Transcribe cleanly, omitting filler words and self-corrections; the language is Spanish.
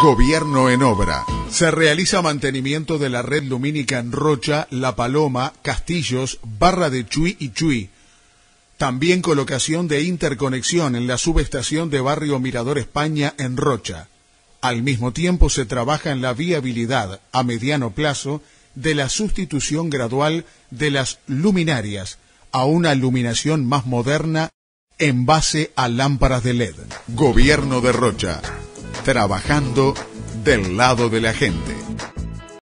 Gobierno en obra. Se realiza mantenimiento de la red lumínica en Rocha, La Paloma, Castillos, Barra de Chuy y Chuy. También colocación de interconexión en la subestación de Barrio Mirador España en Rocha. Al mismo tiempo se trabaja en la viabilidad a mediano plazo de la sustitución gradual de las luminarias a una iluminación más moderna en base a lámparas de LED. Gobierno de Rocha, trabajando del lado de la gente.